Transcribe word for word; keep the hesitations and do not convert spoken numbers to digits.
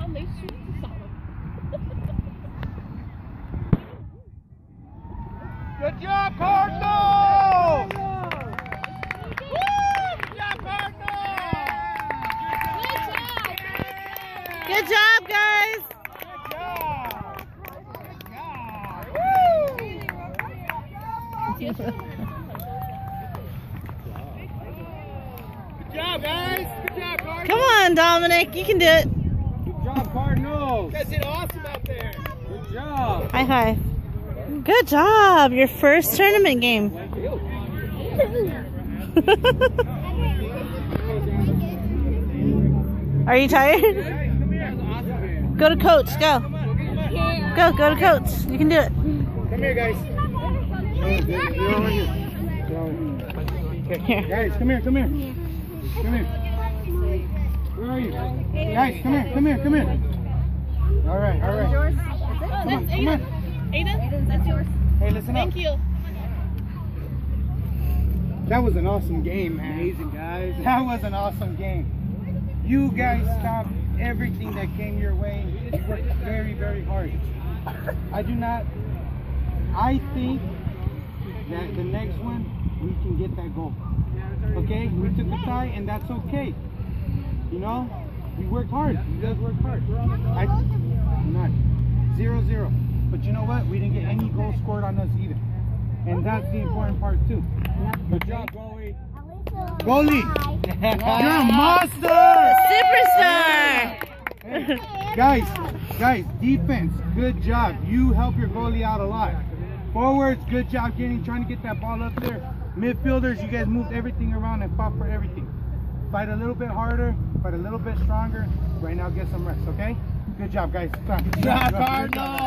Good job, Cardinals! Good job, Cardinals! Good job, guys! Good job! Good job! Good job, guys! Good job, Cardinals! Come on, Dominic, you can do it. Good job, Cardinals! You guys did awesome out there! Good job! High five. Good job, your first tournament game. Are you tired? Go to coach, go. Go, go to coach. You can do it. Come here, guys. Here. Guys, come here, come here. Come here. Where are you? Guys, come here, come here, come here. All right, all right. Yours? Come on, come on. Aiden, that's yours. Hey, listen up. Thank you. That was an awesome game, man. Amazing, guys. That was an awesome game. You guys stopped everything that came your way. You worked very, very hard. I do not... I think that the next one, we can get that goal. Okay? We took the tie, and that's okay. You know? We worked hard. You guys worked hard. I... Not. Zero, zero. But you know what? We didn't get any goals scored on us either. And that's the important part too. Good job, goalie. Goalie! You're a monster! Superstar! Guys, guys, defense, good job. You help your goalie out a lot. Forwards, good job getting, trying to get that ball up there. Midfielders, you guys moved everything around and fought for everything. Fight a little bit harder, fight a little bit stronger. Right now, get some rest, okay? Good job, guys. Good job, Cardinals!